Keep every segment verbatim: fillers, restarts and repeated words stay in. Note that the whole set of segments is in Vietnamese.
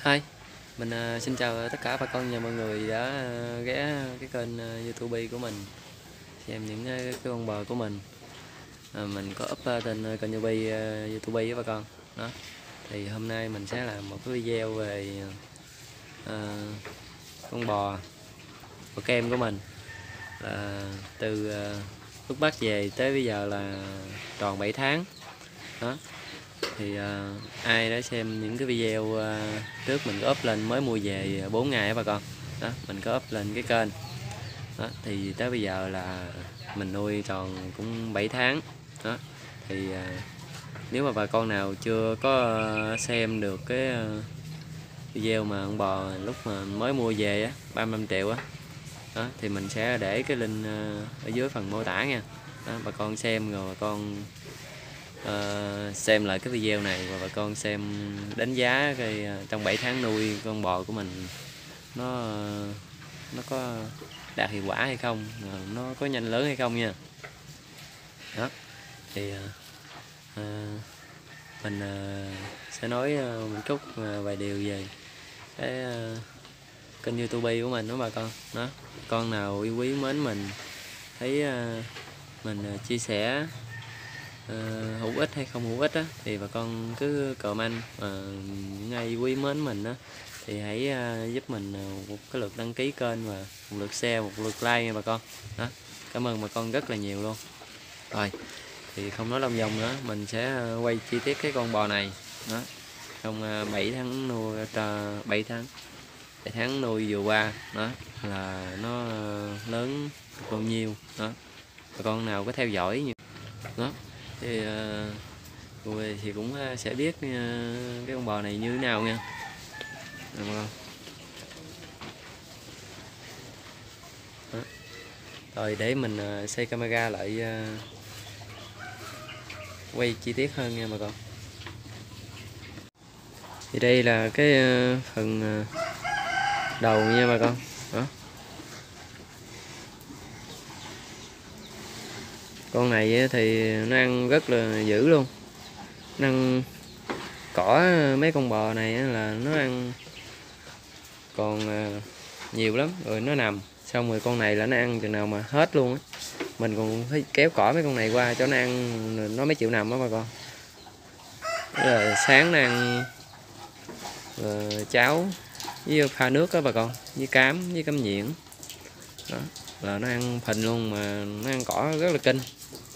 Hi, mình à, xin chào tất cả bà con và mọi người đã à, ghé cái kênh à, YouTube của mình xem những cái, cái con bò của mình. À, mình có up à, trên à, kênh YouTube, à, YouTube với bà con. Đó. Thì hôm nay mình sẽ làm một cái video về à, con bò bò kem của mình. Là từ à, lúc bắt về tới bây giờ là tròn bảy tháng. Đó. Thì uh, ai đã xem những cái video uh, trước mình có up lên mới mua về bốn ngày á bà con. Đó, mình có up lên cái kênh. Đó, thì tới bây giờ là mình nuôi tròn cũng bảy tháng. Đó. Thì uh, nếu mà bà con nào chưa có uh, xem được cái uh, video mà con bò lúc mà mới mua về á, ba mươi lăm triệu á. Đó, thì mình sẽ để cái link uh, ở dưới phần mô tả nha. Đó, bà con xem rồi bà con Uh, xem lại cái video này và bà con xem đánh giá cái uh, trong bảy tháng nuôi con bò của mình nó uh, nó có đạt hiệu quả hay không, uh, nó có nhanh lớn hay không nha. Đó thì uh, uh, mình uh, sẽ nói uh, một chút uh, vài điều về cái uh, kênh YouTube của mình đó bà con. Đó, con nào yêu quý mến mình thấy uh, mình uh, chia sẻ Uh, hữu ích hay không hữu ích á, thì bà con cứ comment. uh, những ai quý mến mình á thì hãy uh, giúp mình uh, một cái lượt đăng ký kênh và một lượt share, một lượt like nha bà con. Đó, cảm ơn bà con rất là nhiều luôn. Rồi thì không nói lông vòng nữa, mình sẽ uh, quay chi tiết cái con bò này. Đó, trong uh, bảy tháng nuôi, uh, bảy tháng bảy tháng nuôi vừa qua đó là nó uh, lớn được bao nhiêu. Đó, bà con nào có theo dõi như đó thì uh, người thì cũng uh, sẽ biết uh, cái con bò này như thế nào nha. Được không? Đó. Rồi để mình uh, xoay camera lại uh, quay chi tiết hơn nha bà con. Thì đây là cái uh, phần uh, đầu nha bà con. Đó, con này thì nó ăn rất là dữ luôn. Nó ăn cỏ, mấy con bò này là nó ăn còn nhiều lắm, rồi nó nằm xong rồi con này là nó ăn chừng nào mà hết luôn á. Mình còn phải kéo cỏ mấy con này qua cho nó ăn, nó mới chịu nằm á bà con. Rồi sáng nó ăn rồi cháo với pha nước á bà con, với cám với cám nhuyễn. Đó là nó ăn phình luôn, mà nó ăn cỏ rất là kinh.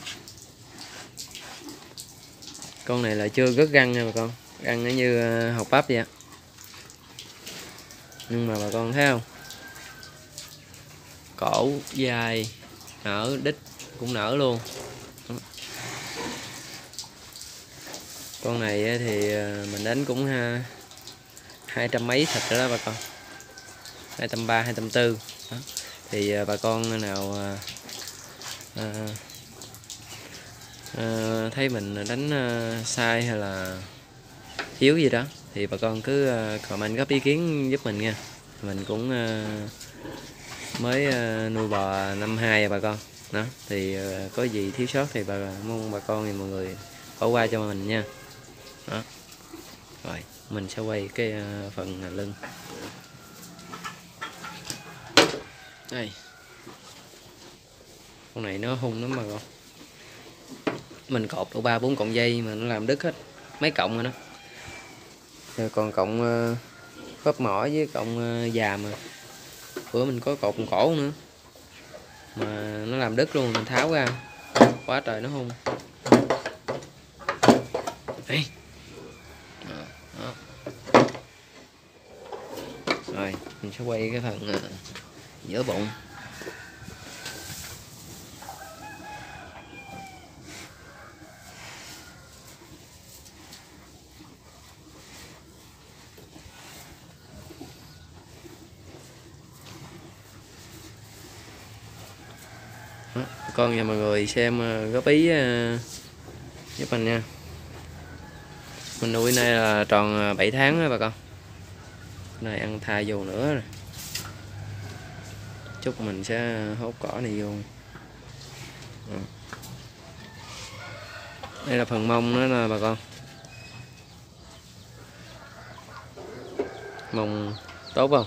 Con này là chưa gớt răng nha bà con, răng nó như hột bắp vậy. Nhưng mà bà con thấy không, cổ dài, nở đít cũng nở luôn. Đó. Con này thì mình đánh cũng hai trăm mấy thịt rồi đó bà con, hai trăm ba mươi, hai trăm tư. Đó. Thì bà con nào à, à, thấy mình đánh à, sai hay là thiếu gì đó thì bà con cứ à, comment góp ý kiến giúp mình nha. Mình cũng à, mới à, nuôi bò năm hai à bà con. Đó thì à, có gì thiếu sót thì bà mong bà con thì mọi người bỏ qua cho mình nha. Đó. Rồi mình sẽ quay cái à, phần lưng đây. Con này nó hung lắm mà con, mình cột độ ba bốn cọng dây mà nó làm đứt hết mấy cọng rồi đó. Rồi còn cọng uh, khớp mỏ với cọng uh, già mà bữa mình có cột cổ nữa mà nó làm đứt luôn, mình tháo ra quá trời nó hung. Đây. Đó. Đó. Rồi mình sẽ quay cái phần uh, giữa bụng. Đó, con và mọi người xem uh, góp ý uh, giúp mình nha. Mình nuôi này là tròn bảy tháng đó bà con. Này ăn thai vô nữa rồi. Chút mình sẽ hốt cỏ này vô. Đó. Đây là phần mông nữa nè bà con. Mồng tốt không?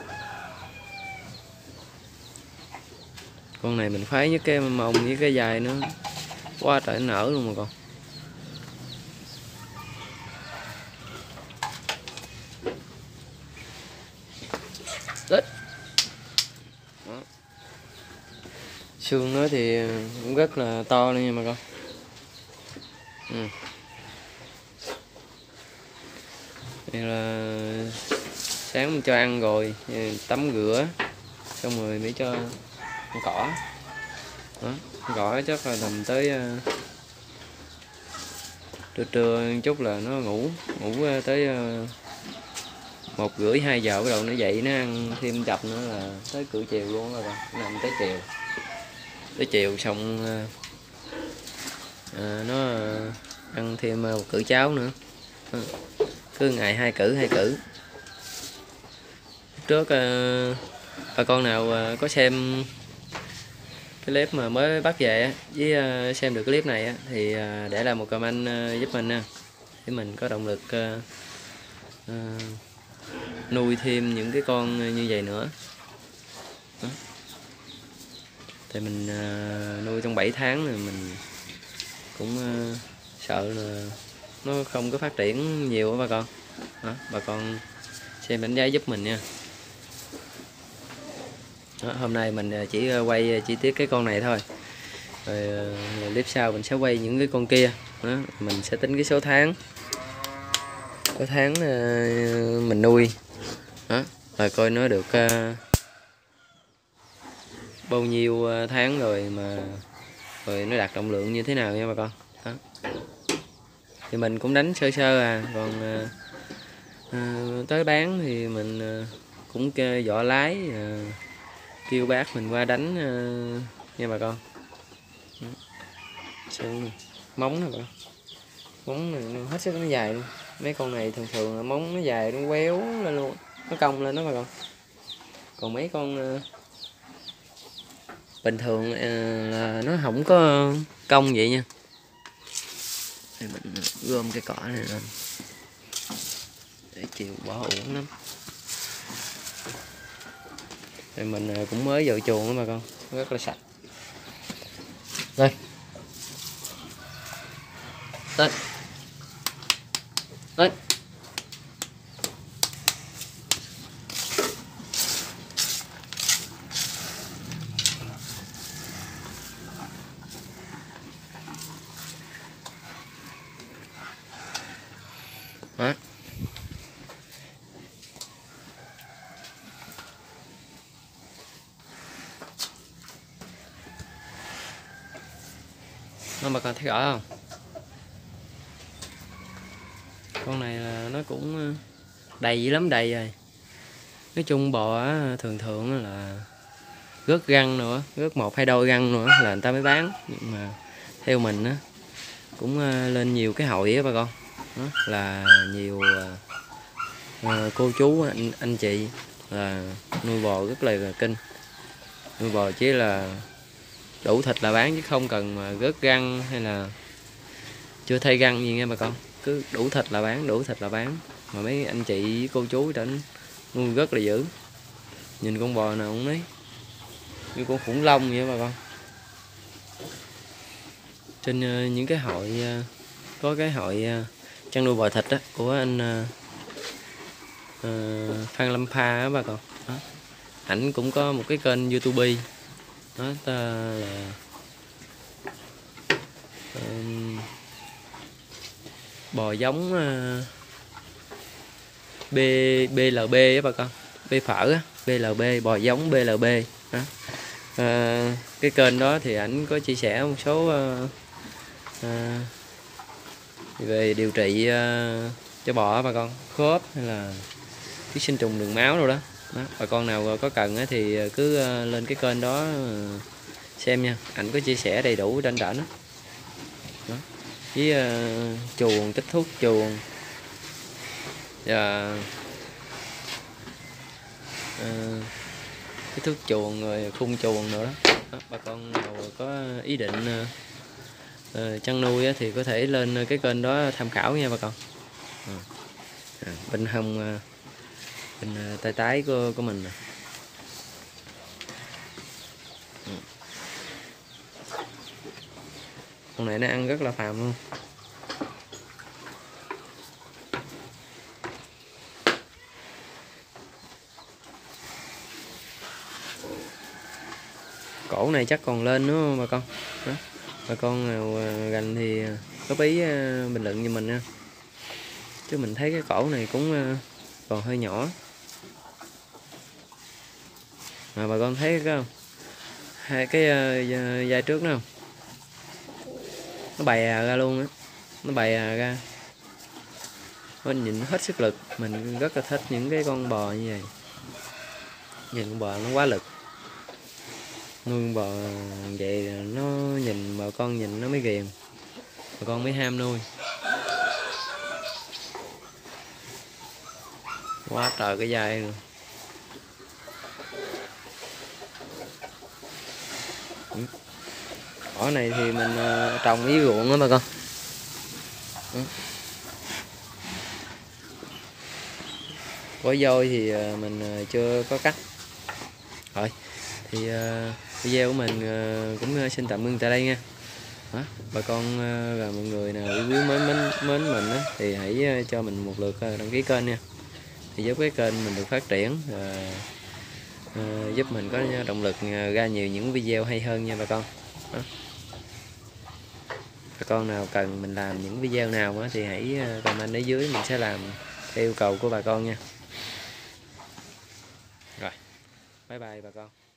Con này mình khoái với cái mồng với cái dài nữa, quá trời nở luôn mà con. Đấy. Đó. Xương nó thì cũng rất là to luôn nha mà con. Ừ. Đây là sáng mình cho ăn rồi, tắm rửa xong rồi mới cho ăn cỏ. Đó, cỏ chắc là tầm tới uh, trưa trưa chút là nó ngủ ngủ tới uh, một rưỡi hai giờ bắt đầu nó dậy nó ăn thêm chập nữa là tới cỡ chiều luôn rồi, con nằm tới chiều tới chiều xong uh, uh, nó uh, ăn thêm một cữ cháo nữa. Uh, cứ ngày hai cữ hai cữ. Trước uh, bà con nào uh, có xem cái clip mà mới bắt về á, với uh, xem được cái clip này á, thì uh, để lại một comment uh, giúp mình nha, để mình có động lực uh, uh, nuôi thêm những cái con như vậy nữa. Đó. Thì mình uh, nuôi trong bảy tháng rồi mình cũng uh, sợ là nó không có phát triển nhiều á bà con. Đó, bà con xem đánh giá giúp mình nha. Đó, hôm nay mình chỉ quay chi tiết cái con này thôi, rồi clip sau mình sẽ quay những cái con kia. Đó, mình sẽ tính cái số tháng số tháng mình nuôi. Đó, rồi coi nó được bao nhiêu tháng rồi mà rồi nó đạt trọng lượng như thế nào nha bà con. Đó. Thì mình cũng đánh sơ sơ à, còn à, tới bán thì mình à, cũng kêu vỏ lái à, kêu bác mình qua đánh uh, nha bà con. Sơn móng nè bà, móng này nó hết sức nó dài luôn. Mấy con này thường thường là móng nó dài nó quéo lên luôn, nó cong lên đó bà con. Còn mấy con uh, bình thường uh, là nó không có cong vậy nha. Đây mình gom cái cỏ này lên để chiều bỏ uổng lắm. Thì mình cũng mới vào chuồng đó bà con, rất là sạch. Đây. Đây. Đây. Đó. Nó bà con thấy rõ không? Con này là nó cũng đầy dữ lắm, đầy rồi. Nói chung bò thường thường là rớt răng nữa, rớt một hai đôi răng nữa là người ta mới bán. Nhưng mà theo mình á cũng lên nhiều cái hội á bà con. Đó, là nhiều à, cô chú anh, anh chị là nuôi bò rất là kinh. Nuôi bò chỉ là đủ thịt là bán, chứ không cần mà rớt răng hay là chưa thay răng gì nha bà con. Cứ đủ thịt là bán, đủ thịt là bán. Mà mấy anh chị với cô chú đến nuôi rất là dữ. Nhìn con bò nào cũng đấy như con khủng long vậy bà con. Trên uh, những cái hội uh, có cái hội uh, chăn nuôi bò thịt đó, của anh uh, uh, Phan Lâm Pha đó bà con. Đó. Ảnh cũng có một cái kênh YouTube đó, ta là uh, bò giống uh, B, bê lờ bê á bà con, B phở á, bê lờ bê, bò giống bê lờ bê đó. À, cái kênh đó thì ảnh có chia sẻ một số uh, uh, về điều trị uh, cho bò á bà con, khớp hay là ký sinh trùng đường máu rồi đó. Đó, bà con nào có cần thì cứ uh, lên cái kênh đó uh, xem nha, ảnh có chia sẻ đầy đủ trên trển đó. Đó. Với uh, chuồng, kích thước chuồng và uh, kích thước chuồng rồi khung chuồng nữa đó. Đó, bà con nào có ý định uh, uh, chăn nuôi á, thì có thể lên cái kênh đó tham khảo nha bà con. À, à, bên hông uh, bên tay trái của của mình nè. Con này nó ăn rất là phàm luôn. Cổ này chắc còn lên nữa bà con. Đó. Bà con nào gành thì góp ý bình luận cho mình nha. Chứ mình thấy cái cổ này cũng còn hơi nhỏ. Mà bà con thấy cái không? Hai cái vai trước đó không? Nó bày ra luôn á. Nó bày ra. Mình nhìn hết sức lực. Mình rất là thích những cái con bò như vậy. Nhìn con bò nó quá lực. Nuôi con bò vậy nó nhìn bà con nhìn nó mới ghiền. Bà con mới ham nuôi. Quá trời cái dây rồi. Cỏ này thì mình trồng với ruộng đó bà con. Cỏ dôi thì mình chưa có cắt. Rồi thì video của mình cũng xin tạm ngưng tại đây nha. Đó, bà con và mọi người nào yêu quý mến mến mến mình á, thì hãy cho mình một lượt đăng ký kênh nha, thì giúp cái kênh mình được phát triển, và uh, giúp mình có động lực ra nhiều những video hay hơn nha bà con. Đó. Bà con nào cần mình làm những video nào á, thì hãy comment ở dưới, mình sẽ làm theo yêu cầu của bà con nha. Rồi, bye bye bà con.